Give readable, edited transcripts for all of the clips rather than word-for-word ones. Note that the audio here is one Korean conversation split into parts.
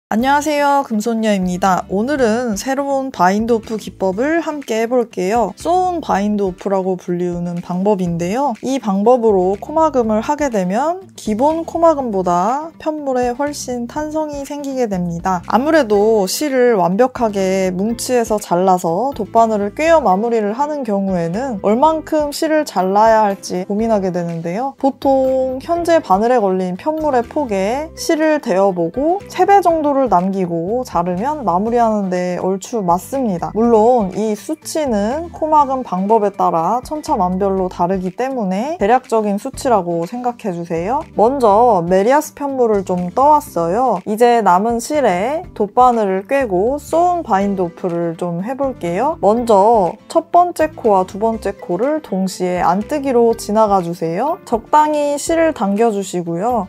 안녕하세요, 금손녀입니다. 오늘은 새로운 바인드 오프 기법을 함께 해볼게요. 소운 바인드 오프라고 불리우는 방법인데요. 이 방법으로 코막음을 하게 되면 기본 코막음보다 편물에 훨씬 탄성이 생기게 됩니다. 아무래도 실을 완벽하게 뭉치에서 잘라서 돗바늘을 꿰어 마무리를 하는 경우에는 얼만큼 실을 잘라야 할지 고민하게 되는데요. 보통 현재 바늘에 걸린 편물의 폭에 실을 대어보고 3배 정도를 남기고 자르면 마무리하는데 얼추 맞습니다. 물론 이 수치는 코막음 방법에 따라 천차만별로 다르기 때문에 대략적인 수치라고 생각해주세요. 먼저 메리아스 편물을 좀 떠왔어요. 이제 남은 실에 돗바늘을 꿰고 소운 바인드 오프를 좀 해볼게요. 먼저 첫 번째 코와 두 번째 코를 동시에 안뜨기로 지나가주세요. 적당히 실을 당겨주시고요.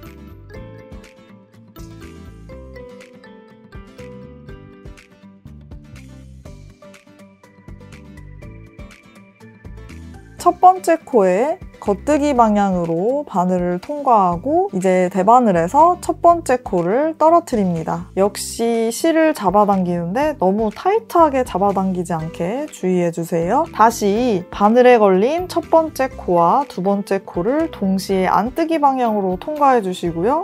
첫 번째 코에 겉뜨기 방향으로 바늘을 통과하고 이제 대바늘에서 첫 번째 코를 떨어뜨립니다. 역시 실을 잡아당기는데 너무 타이트하게 잡아당기지 않게 주의해주세요. 다시 바늘에 걸린 첫 번째 코와 두 번째 코를 동시에 안뜨기 방향으로 통과해주시고요.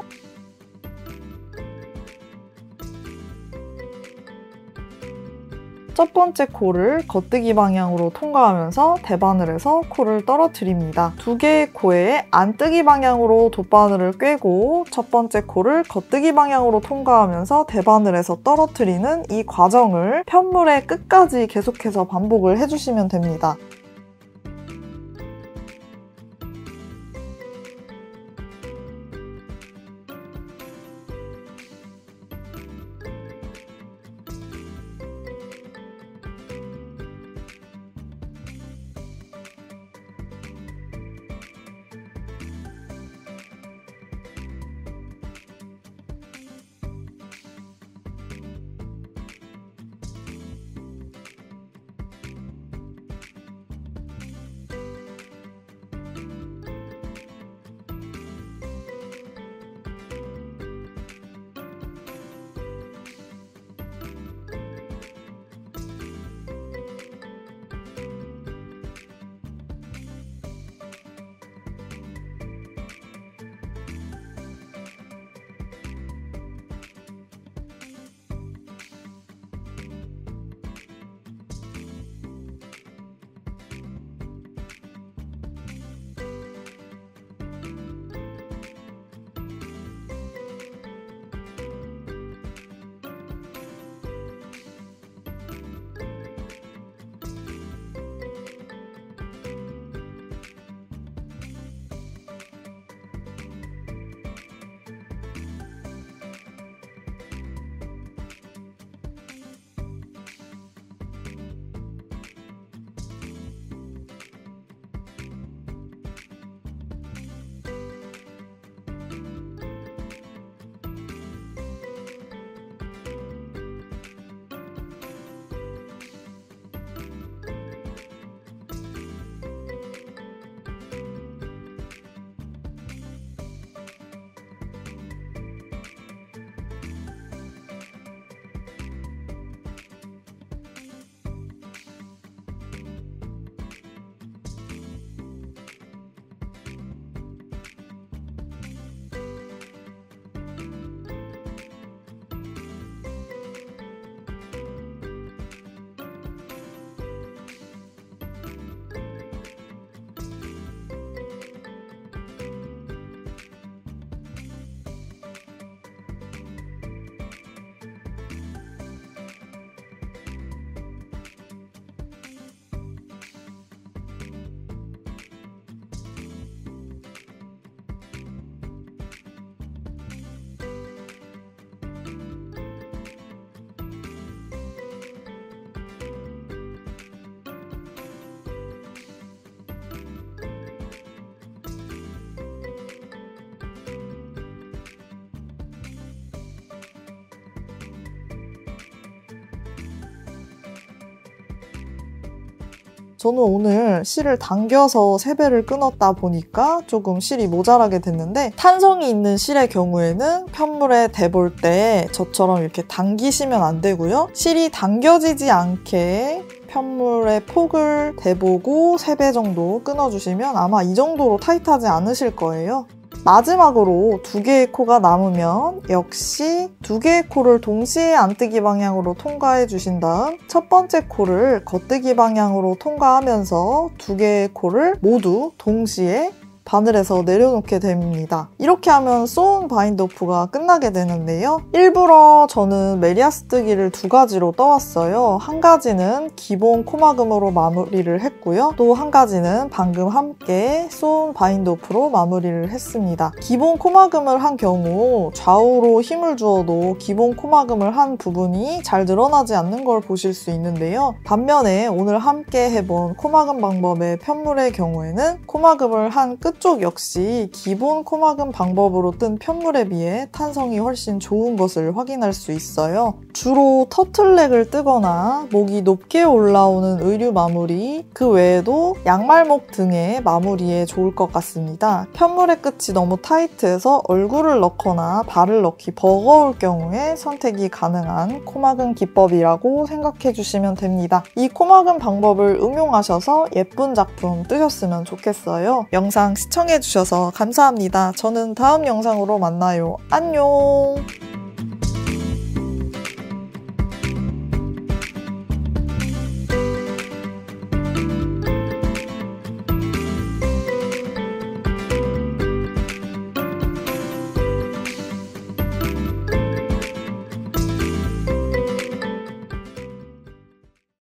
첫 번째 코를 겉뜨기 방향으로 통과하면서 대바늘에서 코를 떨어뜨립니다. 두 개의 코에 안뜨기 방향으로 돗바늘을 꿰고 첫 번째 코를 겉뜨기 방향으로 통과하면서 대바늘에서 떨어뜨리는 이 과정을 편물의 끝까지 계속해서 반복을 해주시면 됩니다. 저는 오늘 실을 당겨서 3배를 끊었다 보니까 조금 실이 모자라게 됐는데, 탄성이 있는 실의 경우에는 편물에 대볼 때 저처럼 이렇게 당기시면 안 되고요. 실이 당겨지지 않게 편물의 폭을 대보고 3배 정도 끊어주시면 아마 이 정도로 타이트하지 않으실 거예요. 마지막으로 2개의 코가 남으면 역시 2개의 코를 동시에 안뜨기 방향으로 통과해 주신 다음 첫 번째 코를 겉뜨기 방향으로 통과하면서 2개의 코를 모두 동시에 바늘에서 내려놓게 됩니다. 이렇게 하면 소운 바인드 오프가 끝나게 되는데요. 일부러 저는 메리아스뜨기를 2가지로 떠왔어요. 한 가지는 기본 코막음으로 마무리를 했고요. 또 한 가지는 방금 함께 소운 바인드 오프로 마무리를 했습니다. 기본 코막음을 한 경우 좌우로 힘을 주어도 기본 코막음을 한 부분이 잘 늘어나지 않는 걸 보실 수 있는데요. 반면에 오늘 함께 해본 코막음 방법의 편물의 경우에는 코막음을 한 끝쪽 역시 기본 코막음 방법으로 뜬 편물에 비해 탄성이 훨씬 좋은 것을 확인할 수 있어요. 주로 터틀넥을 뜨거나 목이 높게 올라오는 의류 마무리, 그 외에도 양말목 등의 마무리에 좋을 것 같습니다. 편물의 끝이 너무 타이트해서 얼굴을 넣거나 발을 넣기 버거울 경우에 선택이 가능한 코막음 기법이라고 생각해 주시면 됩니다. 이 코막음 방법을 응용하셔서 예쁜 작품 뜨셨으면 좋겠어요. 영상 시청해주셔서 감사합니다. 저는 다음 영상으로 만나요. 안녕!